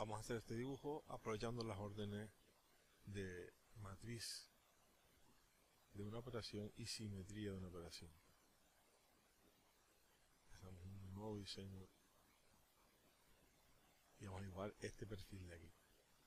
Vamos a hacer este dibujo aprovechando las órdenes de matriz de una operación y simetría de una operación. Hacemos un nuevo diseño y vamos a dibujar este perfil de aquí.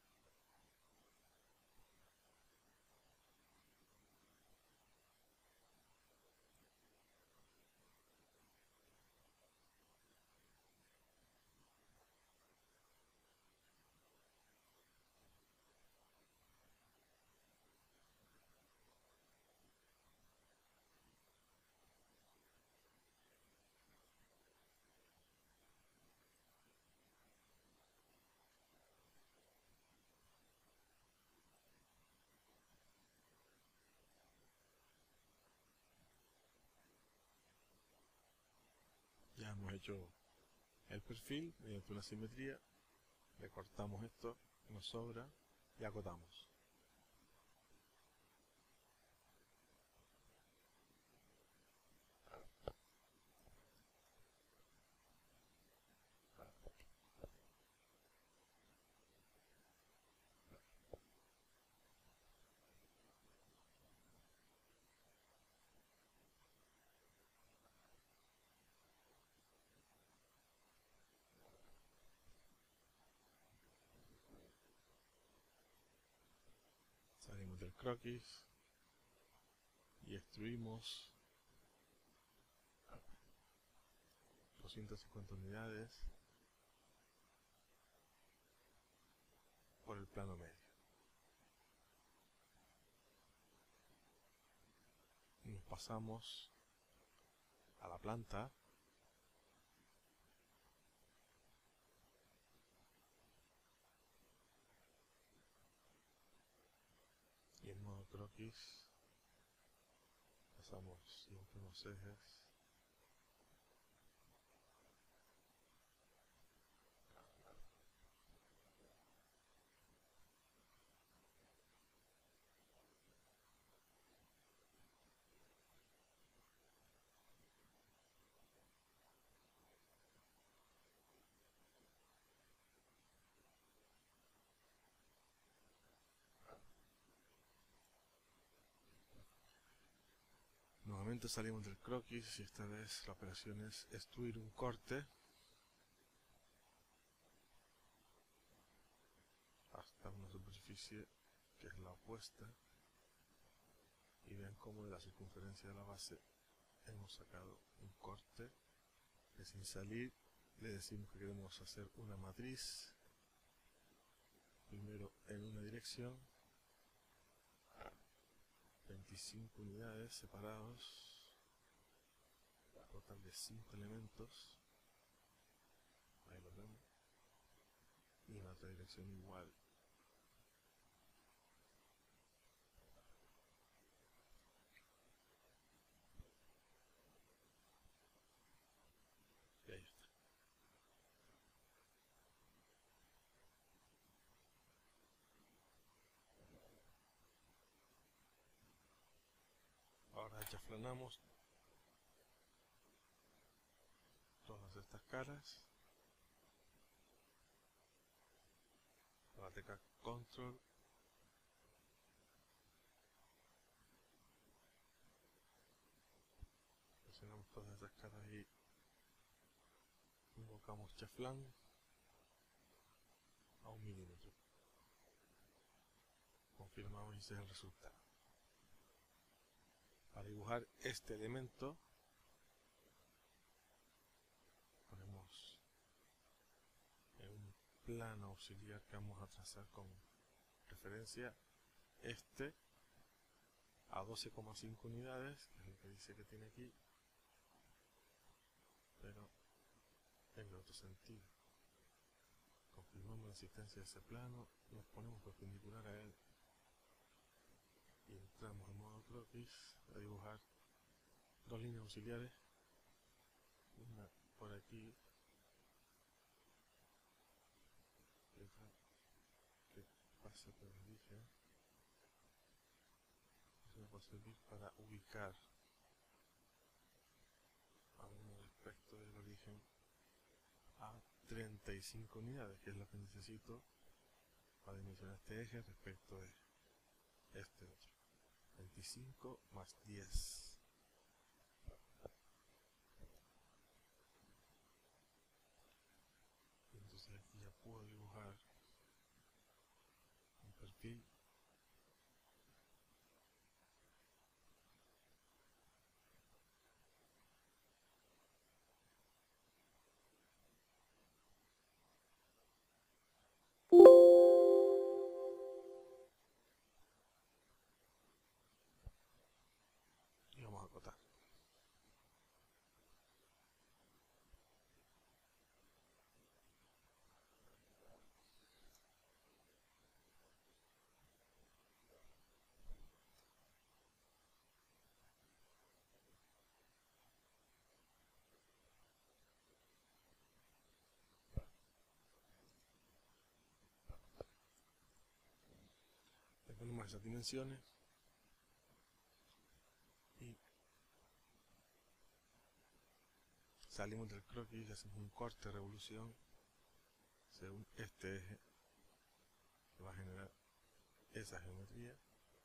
Ya hemos hecho el perfil mediante una simetría, le cortamos esto que nos sobra y acotamos. Salimos del croquis y extruimos 250 unidades por el plano medio. Nos pasamos a la planta y en modo croquis pasamos siempre unos ejes nuevamente. Salimos del croquis y esta vez la operación es extruir un corte hasta una superficie que es la opuesta y vean cómo de la circunferencia de la base hemos sacado un corte que sin salir le decimos que queremos hacer una matriz primero en una dirección, 25 unidades separados, total de 5 elementos, ahí lo vemos, y en otra dirección igual. Y ahí está. Ahora chaflanamos todas estas caras con la tecla Control, presionamos todas estas caras y invocamos chaflán a 1 milímetro. Confirmamos y ese es el resultado. Para dibujar este elemento ponemos en un plano auxiliar que vamos a trazar con referencia este a 12,5 unidades, que es lo que dice que tiene aquí, pero en el otro sentido. Confirmamos la existencia de ese plano, nos ponemos perpendicular a él y entramos en modo croquis a dibujar dos líneas auxiliares, una por aquí y otra que pasa por el origen. Eso nos va a servir para ubicar a uno respecto del origen a 35 unidades, que es lo que necesito para dimensionar este eje respecto de este otro. 25 más 10. Y entonces aquí ya puedo dibujar un perfil. Y vamos a acotar. Le ponemos esas dimensiones y salimos del croquis y hacemos un corte de revolución según este eje que va a generar esa geometría,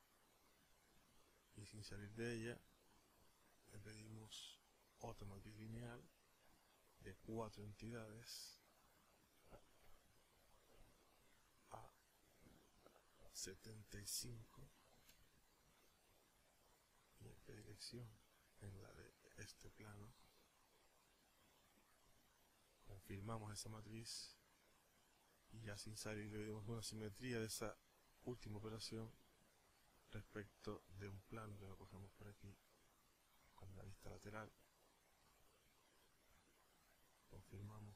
y sin salir de ella le pedimos otra matriz lineal de 4 entidades a 75 y en qué dirección, en la de este plano. Confirmamos esa matriz y ya sin salir le pedimos una simetría de esa última operación respecto de un plano que lo cogemos por aquí con la vista lateral. Confirmamos